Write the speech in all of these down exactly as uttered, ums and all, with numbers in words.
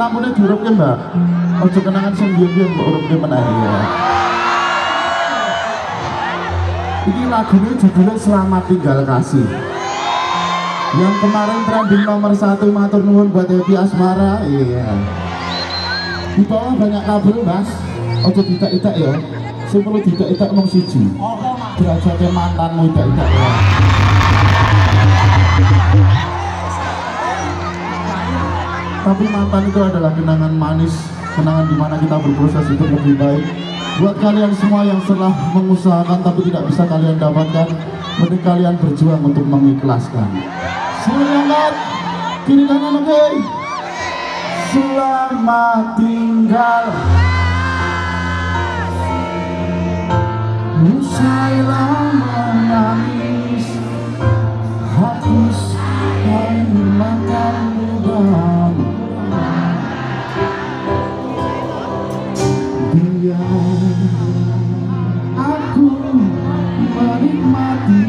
lampune diurupke, Mbak. Ojo kenangan sing biyen-biyen mbok urupke meneh ya. Ini lagunya judulnya Selamat Tinggal Kasih. Yang kemarin trending nomor satu, matur nuwun buat Happy Asmara. Iya. Di bawah banyak kabel, Mas. Ojo tidak-tidak ya. Sing perlu tidak-tidak mung siji. Derajatnya mantanmu tidak-tidak ya. Tapi mantan itu adalah kenangan manis, kenangan dimana kita berproses untuk lebih baik. Buat kalian semua yang telah mengusahakan tapi tidak bisa kalian dapatkan, mending kalian berjuang untuk mengikhlaskan. Selamat kiri kanan, oke. Selamat tinggal. Usailah menangis, hapus air matamu dan biar aku menikmati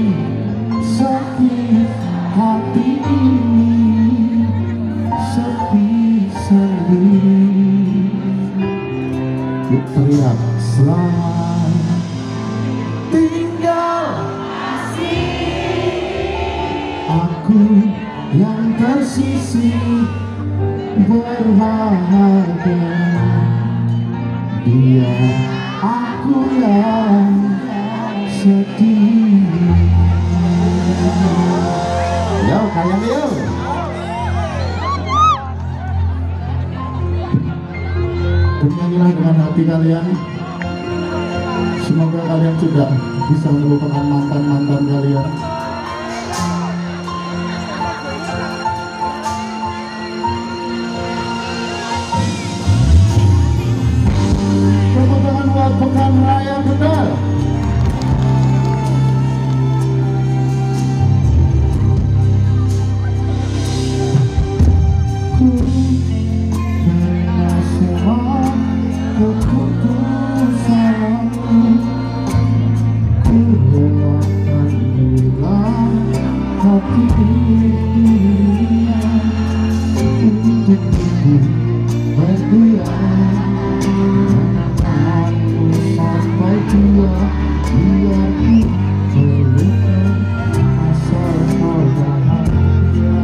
sakit hati ini, sepi sendiri. Yuk teriak selamat tinggal aku yang tersisih berbahagia. Dia aku yang sedih. Yo kalian yo. Bernyanyilah dengan hati kalian. Semoga kalian juga bisa melupakan mantan-mantan kalian. Tepuk tangan buat Pekan Raya Kendal. Ku pernah semua keputusanku, ku relakan hilang hati ini untuk hidup berdiam. Aku sampai tua biar ku berikan asal kau bahagia.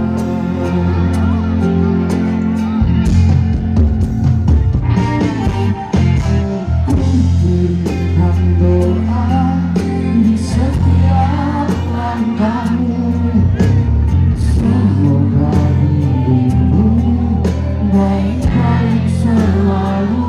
Ku berikan doa di setiap langkahmu, semoga hidupmu baik-baik selalu.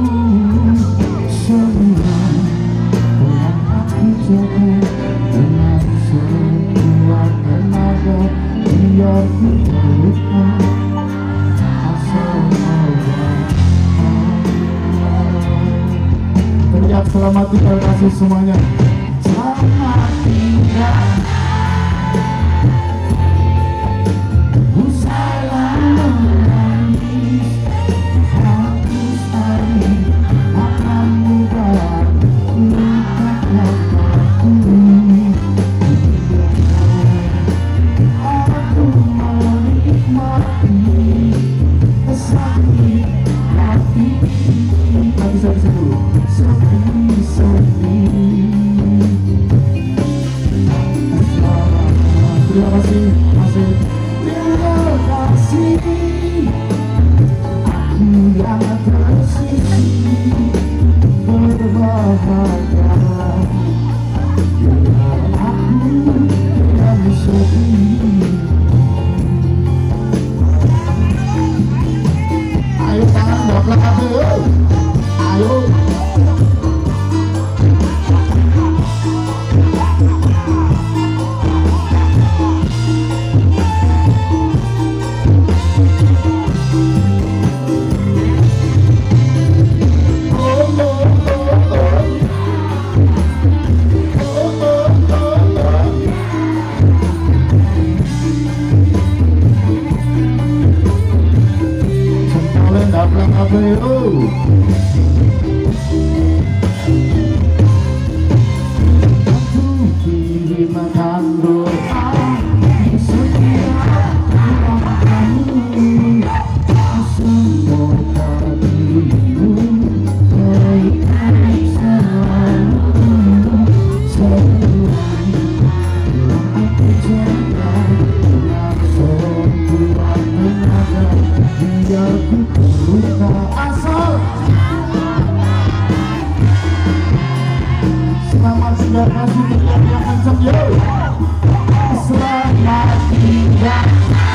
Semua yang aku jaga dengan sekuat tenaga, biar ku berikan asal kau bahagia. Teriak selamat tinggal kasih semuanya. Selamat tinggal. Usailah menangis, hapus air matamu dan lupakan aku. Aku menikmati sakit hati ini. Tapi saya bisa dulu. Sepi-sepi. Terima kasih, masih. Terima kasih. Aku yang tersisih berbahagia. Biar aku yang sedih. Ayo tangan bapak kabel. Ayo. Semoga Terima kasih yang yang kenceng yo. Selamat tinggal.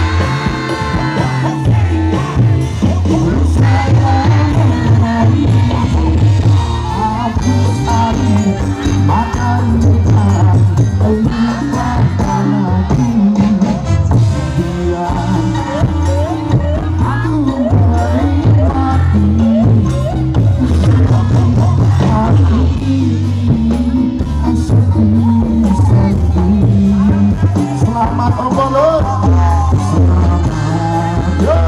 Selamat Obolus. Selamat yo.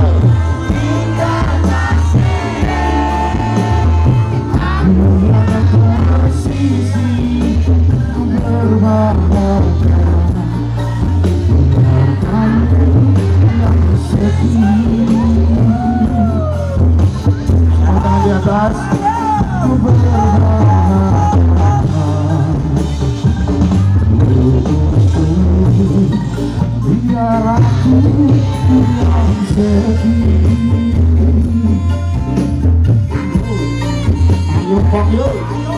Tangan di atas. Biar aku yang sedih. Ayo Pak yuk.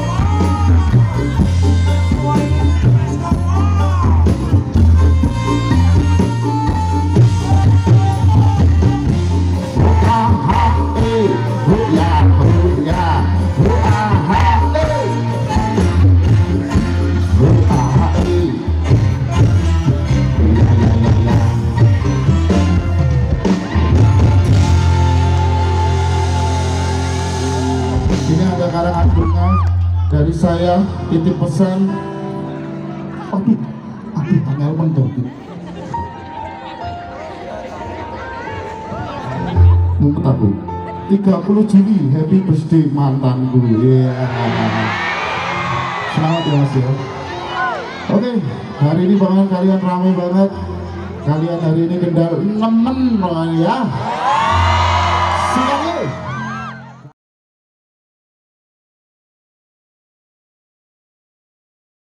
Ini ada karangan bunga dari saya, titip pesan. Aduh, aduh, tanggal mentok. Ngumpet aku. tiga puluh Juli, happy birthday mantanku. Ya. Yeah. Selamat ya Mas ya. Oke, hari ini banget kalian ramai banget. Kalian hari ini kendal nemen ya.